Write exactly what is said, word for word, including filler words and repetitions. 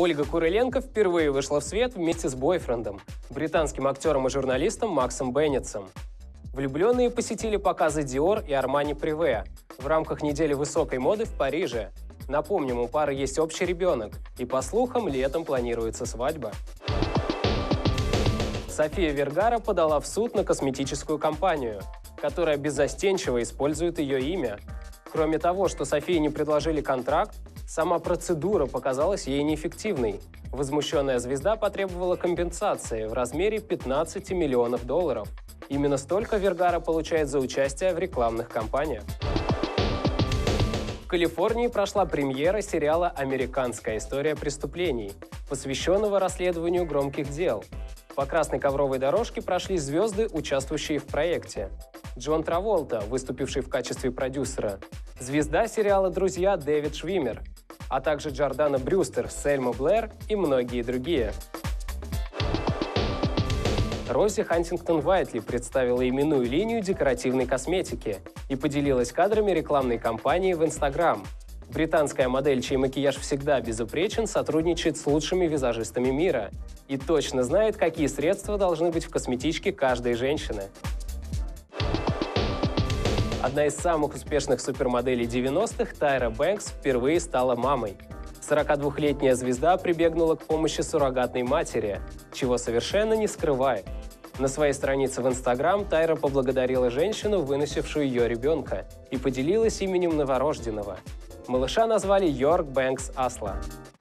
Ольга Куриленко впервые вышла в свет вместе с бойфрендом, британским актером и журналистом Максом Беннетсом. Влюбленные посетили показы Dior и Armani Privé в рамках недели высокой моды в Париже. Напомним, у пары есть общий ребенок, и, по слухам, летом планируется свадьба. София Вергара подала в суд на косметическую компанию, которая беззастенчиво использует ее имя. Кроме того, что Софии не предложили контракт, сама процедура показалась ей неэффективной. Возмущенная звезда потребовала компенсации в размере пятнадцати миллионов долларов. Именно столько Вергара получает за участие в рекламных кампаниях. В Калифорнии прошла премьера сериала «Американская история преступлений», посвященного расследованию громких дел. По красной ковровой дорожке прошли звезды, участвующие в проекте. Джон Траволта, выступивший в качестве продюсера, звезда сериала «Друзья» Дэвид Швиммер, а также Джордана Брюстер, Сельма Блэр и многие другие. Рози Хантингтон-Уайтли представила именную линию декоративной косметики и поделилась кадрами рекламной кампании в Instagram. Британская модель, чей макияж всегда безупречен, сотрудничает с лучшими визажистами мира и точно знает, какие средства должны быть в косметичке каждой женщины. Одна из самых успешных супермоделей девяностых, Тайра Бэнкс, впервые стала мамой. сорокадвухлетняя звезда прибегнула к помощи суррогатной матери, чего совершенно не скрывает. На своей странице в Instagram Тайра поблагодарила женщину, выносившую ее ребенка, и поделилась именем новорожденного. Малыша назвали Йорк Бэнкс Асла.